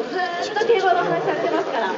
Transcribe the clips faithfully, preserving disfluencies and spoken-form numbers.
ずーっと競馬の話されてますから、はい、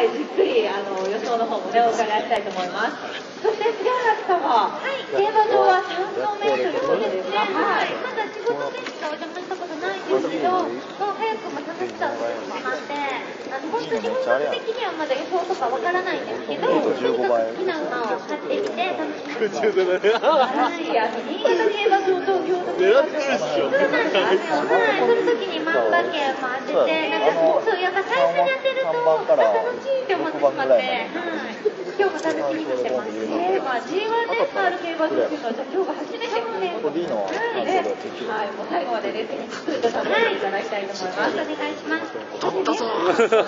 じっくりあの予想の方もねお伺いしたいと思います。そして杉原さんは、はい、競馬場はさんどめということですが、はい、 まだ仕事でしかお邪魔したことないんですけど、もう早くも楽しさをしてしまって、あの本当に本格的にはまだ予想とかわからないんですけど、とにかく好きな馬を買ってみて楽しみます。 はい、あの新潟競馬場と京都競馬場そうなんですよ。はい、その時に万馬券も当てて、なんかそうやっぱ最初に当てるとあ楽しいって思ってしまって、はい、今日も楽しみにしてます。 えー、まあ ジーワン レースある競馬場っていうのはじゃあ今日が初めてですね。はいね、はい、もう最後までレースにずっと楽しんでいただきたいと思います。 お願いします。 取ったぞ。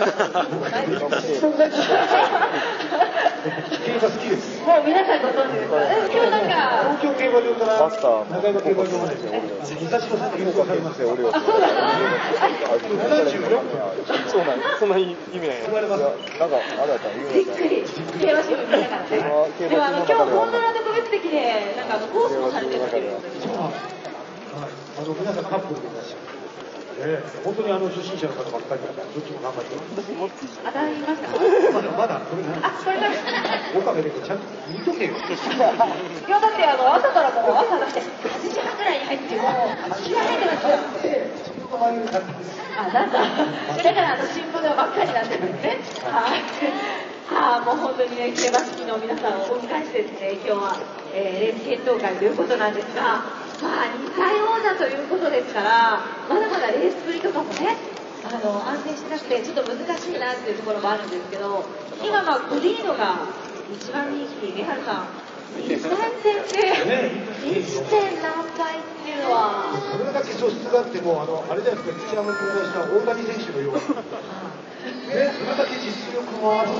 競馬好きです。 もう皆さんご存知ですか。今日なんか東京競馬場から中山競馬場まで武蔵野さんが優勝されましたよ。 あ、そうだ。 ななじゅうよんぷん。 そうなんです。そんな意味ない。なんかあれやったらびっくり。競馬新聞見ながらね。でもあの今日本当の特別席でなんかあのコースもされてるっていう。 あの皆さんカップルでいらっしゃる。えー、本当にあの初心者の方ばっかりだからどっちも頑張ってます。 当たりましたか。 まだまだこれ何？あ、これだ。岡部でちゃんと見とけよ。いやだってあの朝からもう朝だってはちじはんぐらいに入ってもう気が入ってますよ。あ、なんだ。だからあの新聞がばっかりなんですね。はい。はあ、もう本当にね競馬好きの皆さんをお迎えしてですね今日は、えー、レース検討会ということなんですが。まあ、にかい王者ということですから、まだまだレースぶりとかもね、あの安定してなくて、ちょっと難しいなっていうところもあるんですけど、今、まあ、ゴディーノが一番人気、リハルさん、にさん戦で いち. 何倍っていうのは、 それだけ素質があっても、あのあれじゃないですか、土山君がした大谷選手のように、ね、それだけ実力もあって、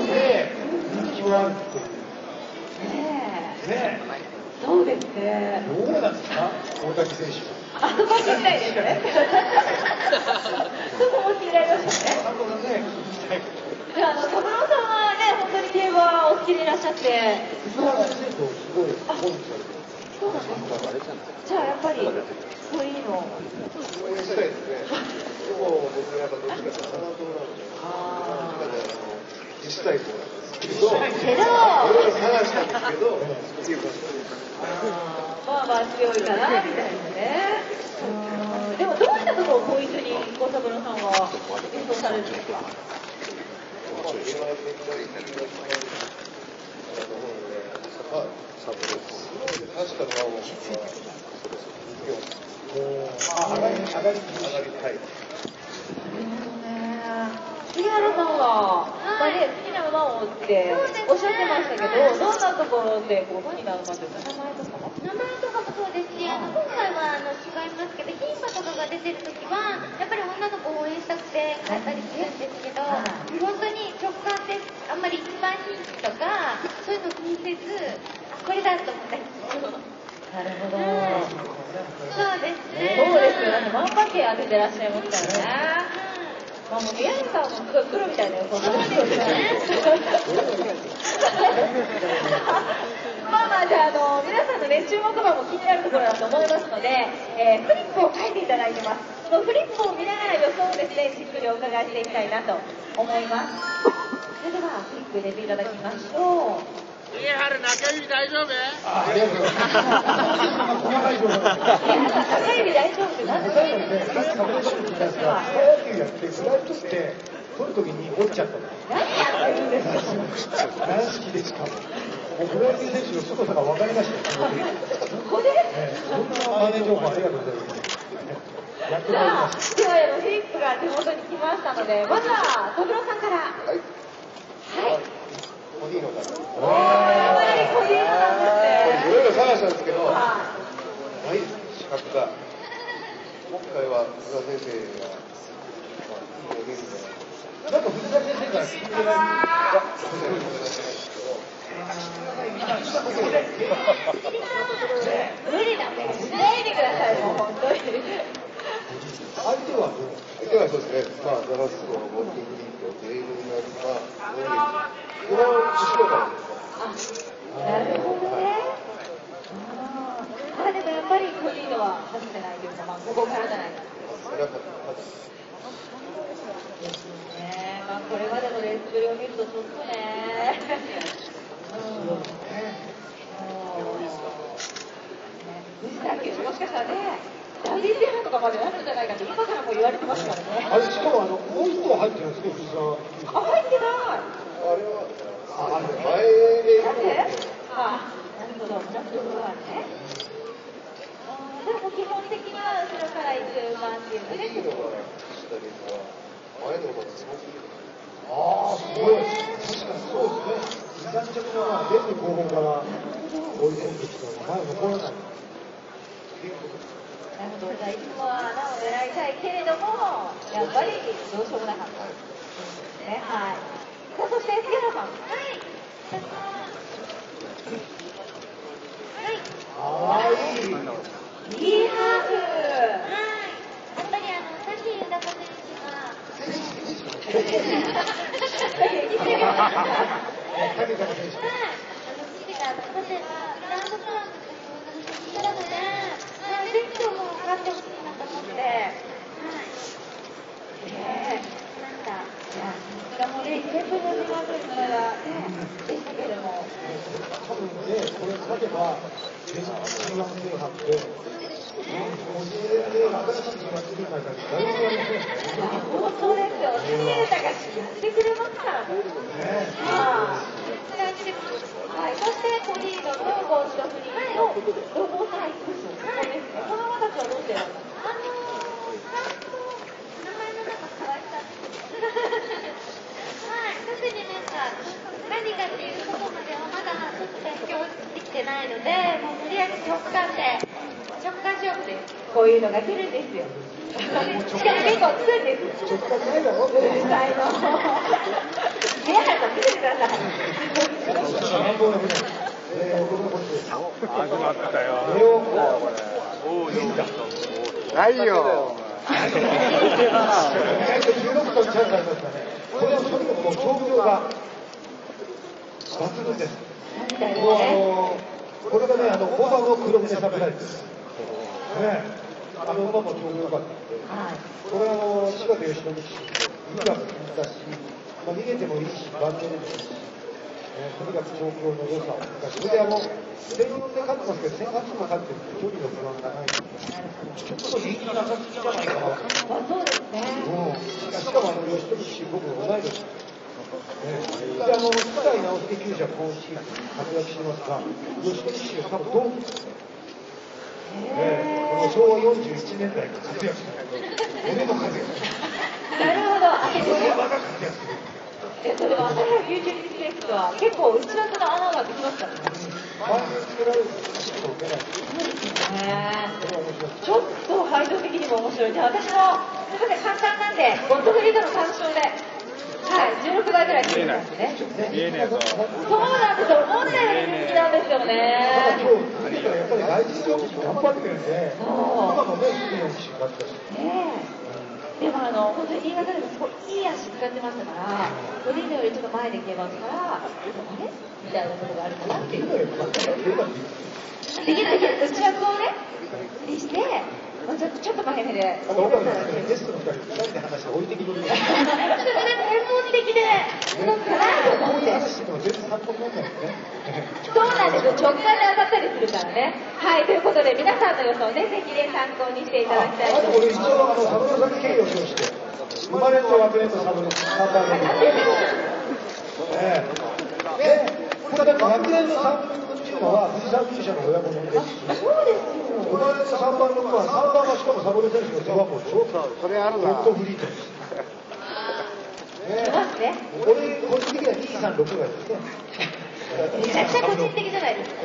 人気もあるっていう。 ねえ。 ねえそうですね。 どうなんですか、大谷選手は。 あそこ聞きたいですね。そこも気になりましたね。 あのね、 じゃあ、あの三郎さんはね、本当に競馬お好きでいらっしゃって。 石原先生とすごい本日されてる。 そうなんですか。じゃあ、やっぱり、そういうの。 応援したいですね。でも、僕はやっぱどっちかというと、花党なので、ああ、自治体とかですけど、 けど、 いろいろ探したんですけど、っていうことです。 まあまあ強いかなみたいなね。うん、でもどういったところをポイントに小三郎さんは演奏されるんですか。 確かにあ、上がり上がり上がりたい。 杉原さんは、まあね、好きな馬をっておっしゃってましたけど、どんなところでこう好きな馬というか名前とかも名前とかもそうですし、あの今回はあの違いますけど、牝馬とかが出てるときはやっぱり女の子を応援したくて買ったりするんですけど、本当に直感であんまり一番人気とかそういうの気にせず、あ、これだと思ったりする。 なるほど。 そうですね。 そうですよね。万馬券当ててらっしゃいますからね。まあもう宮根さんもすごい黒みたいな予想なんですよね。まあまあじゃあ、あの皆さんのね注目馬も気になるところだと思いますので、えー、フリップを書いていただいてます。そのフリップを見ながら予想をですねじっくりお伺いしていきたいなと思います。それではフリップ入れていただきましょう。 杉原中指大丈夫？ ありがとうございます。細かい情報。 中指大丈夫って何ですか？ 野球やってフライトして取るときに落ちちゃったの。 何やってるんですか？ 軟式でしかも。もうプロ野球選手の凄さが分かりました。 そこで？ そんなマネ情報ありがとうございます。やってまいりました。 では、あのフリップが手元に来ましたので、まずは小室さんから。 はい。 はい。 コディーノから。 おー、やっぱりコディーノなんですね。 これいろいろ探したんですけど、 はない資格が。今回は福田先生が、まあ、いいお元気で。なんか福田先生から聞いてない。あ、ごめんなさい。 無理だね。しないでください、もう本当に。 相手は相手はそうですね。まあ、ダラスコ、モッティグリート、デイブ・ナルパ、これは後ろからですか。 あ、なるほどね。ああ、でもやっぱりコディーノは外せないというか、まあ、ここからじゃないですか。 スプレーを見るとちょっとね。うん藤田球もしかしたらね、ダディ制覇とかまでなるんじゃないかって今からも言われてますからね。 あれしかもあのもう一個入ってるんですね、藤沢。 あ、入ってない。 あれはあれ前で。 なんで？あ、なるほど。じゃあそれはね。でも基本的には後ろから行く感じですね。 前の方がすごすぎる。ああ、すごい。確かにそうですね。に、さん着のは全部後方から追い込んできたの前残らない。 なるほど。じゃあいつもは穴を狙いたいけれども、やっぱりどうしようもなかったですね。はい。さあそして杉原さん。はい。 はい。 ああ、いい。 いいハーフ。 はい。やっぱりあの、さっき豊選手が、 言ってみました。 はい。あの、父が、例えば、グランドスラムという形なので、まあ、ぜひとも勝ってほしいなと思って、はい。 ねえ。 なんか、 いや、さすがもね、全部の自慢というのがね、でしたけれども。 多分ね、これ勝てば、全日本制覇って、教えて、新しい人が作る中で誰もやりませんよね。 本当ですよ。杉浦がやってくれますからね。はい。そしてコリードのゴールドフリーのロボタイプス。ここですね。この子たちはどうしてやるの？ あのー、ちゃんと名前の中可愛さはい、特になんか何かっていうことまではまだちょっと勉強できてないので、もうとりあえず直感で直感勝負です。 こういうのが来るんですよ。しかも結構来るんです。 直感ないだろ、 うるさいの。宮原さん見てください。 始まったよ。おお、いいんだ。 ないよ。じゅうろくとチャンスありましたね。これはとにかくもう調教が抜群です。もうあのこれがね、あの大葉の黒船サプライズです。ね、あの馬も調教良かったんで、これあの柴田義則騎手、いいが効いたし、まあ、逃げてもいいし、万全でもいいし。ね、とにかく調教の良さを生かし、それであの、全日本で勝ってますけど、先発も勝ってる距離の不安がないので、ちょっと人気なさすぎじゃないかな。 あ、そうですね。 うん、しかもあの、吉富騎手、僕、同い年です。ね、で、あの、福井直輔厩舎、今シーズン活躍してますが、吉富騎手は多分同期ですね。ね、このしょうわよんじゅういちねんだいに活躍してる。俺の活躍。 なるほど。 俺はまだ活躍する。 え、それは朝早く ユーチューブ リスペクトは結構内枠の穴ができますからね。 前につけられるとちょっと受けない。 ちょっと配当的にも面白い。じゃあ私も、すみません、簡単なんで、ゴッドフリードの単勝で、はい、じゅうろくばいぐらい決めてますね。 見えねえぞ。 そうなんですよ。思ったより人気なんですよね。 ただ今日、見てたらやっぱり外人競技頑張ってるんで、今もね、いいようにしまったし。 ねえ。でもあの、本当に新潟でもすごいいい足使ってましたから、フリードよりちょっと前で競馬したから、あれみたいなところがあるかなっていう。できるできる、内枠をね、にして、まあ、ちょっとちょっと前目で。 あの、僕はね、ゲストのふたり、ふたりで話して置いてきぼりで。 ちょっとね、専門的で、なんかなと思って。 こういう話しても全然参考にならないですね。 そうなんですよ、直感で当たったりするからね。はい、ということで、皆さんの予想ね、ぜひね、参考にしていただきたいとあと思います。 俺一応、あの、サブロさんに敬意を表して、生まれと学年とサブロさんばんめ。ええ。で、ただ学年のさんぶんのっていうのは、富士山厩舎の親子のみですし。 そうですよ。 生まれとさんばんの子は、さんばんはしかもサブロ選手の背番号でしょ。 それあるな。 ホットフリートです。 いますね。 俺、個人的にはにさんろくがいですね。 めちゃくちゃ個人的じゃないですか。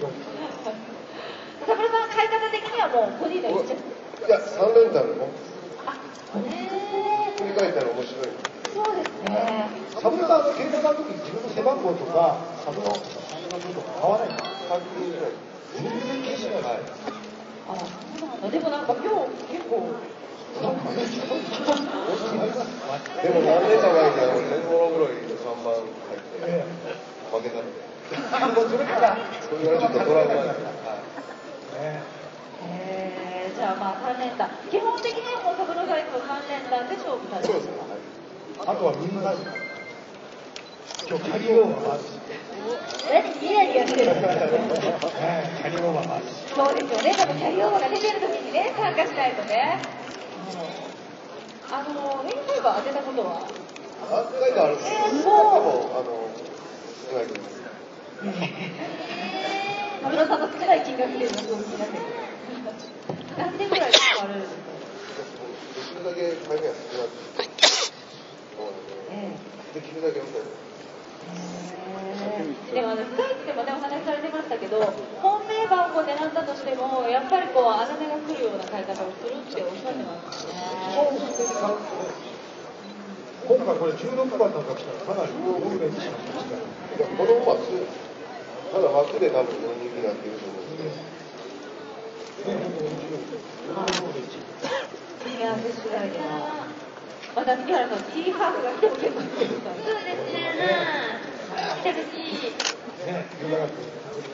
サブロさん、買い方的にはもう、個人で言っちゃう。 いや、さん連単のあ、へ振り返ったら面白い。 そうですね。 サブロさん、警察の時に自分の背番号とか、サブロのとか買わないの？ さん組ぐらい。 全然気にしない。はい。 あ、そうなんだ。でもなんか今日、結構、 なんかね、ちょっと、 でも何年か前にあの天皇ロブロイのさんばん入ってええ。 負けたので。 もうそれから、 それからちょっとトラウマになって。 ねえー、じゃあまあさん連単。基本的にはもうサブロガイとさん連単で勝負される。 そうですね。 あとはみんな、 今日キャリーオーバーもあるし。 何ニヤニヤしてるんですか。 キャリーオーバーもあるし。 そうですよね。でもキャリーオーバーが出てる時にね、参加しないとね。あの、メインファイバー当てたことは何回かあるんですけど、 えー、 でそうも、あの、少ないと思います。 マグロさんの少ない金額でいうのはそう気になってる。何点ぐらい使われるんですか。 できるだけタイムは少なくて、 えできるだけみたいな。 えでもあの深いってもねお話しされてましたけど、本命番号狙ったとしてもやっぱりこう穴目が来るような買い方をするっておっしゃってますね。 今回これじゅうろくばんなんか来たらかなり大売れにしました。 いや、この馬数、ただ枠で多分よにんになってると思うんですけど。 いや、私次第では。また杉原さん、T ハーフが来ても結構いいですかね。 そうですね。来てほしい。 ね、ゆうやがって。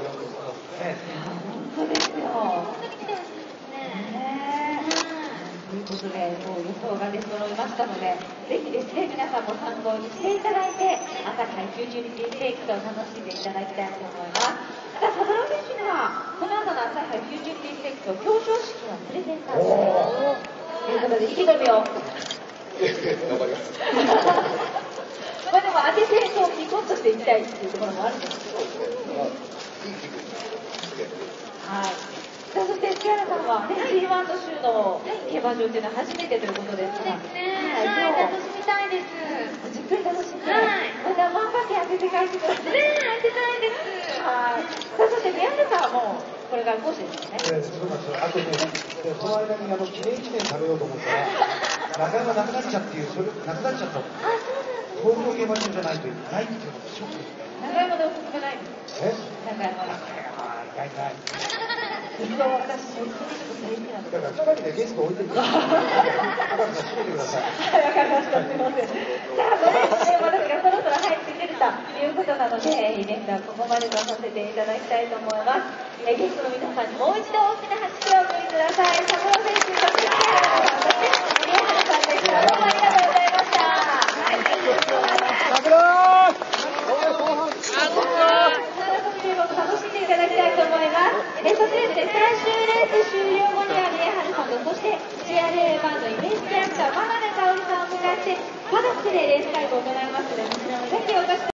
本当ですよ。 本当に来てほしいですね。 ということで、もう予想が出揃いましたので、ぜひですね、皆さんも参考にしていただいて、朝からフューチュリティステークスを楽しんでいただきたいと思います。さあ、佐々選手には、この後の朝杯フューチュリティステークスを表彰式のプレゼンターということで、意気込みを。 頑張ります。 まあでも当ててこうニコッとしていきたいっていうところもあるんですけど。 そうですね。まあ、いい気分で。 はい。さあそして杉原さんはね、シーワン の週の競馬場っていうのは初めてということですが、 そうですね。はい、楽しみたいです。 じっくり楽しんで、 はいまた万馬券当てて帰ってください。 ねえ、当てたいです。 はい。さあそして宮根さんはもうこれから講師ですね。 えー、そうなんですよ。あとね、でその間にあの記念記念食べようと思ったら、なかなかなくなっちゃっていう、それなくなっちゃった。 あ、そうなんです。 東京競馬場じゃないとないっていうのがショックですね。 長山でおすすめないんですえ？ 長山で。 ああ、意外ない。 一度私、本当にちょっと大好きなんです。 だから近くでゲスト置いてください。高橋さん閉めてください。 はい、わかりました。すみません。さあ、それで私がそろそろ入ってくるということなので、イベントはここまでとさせていただきたいと思います。えゲストの皆さんにもう一度大きな拍手をお送りください。佐室選手、そして杉原さん、そして宮原さんでした。どうもありがとうございました。はい、ありがとうございます。楽しんでいただきたいと思います。えそしてですね、最終レース終了後には宮原さんと、そして シーアールエー バンドイメージキャラクター、真鍋かおりさんを迎えて、パドックでレース会を行いますので、こちらもぜひお越しください。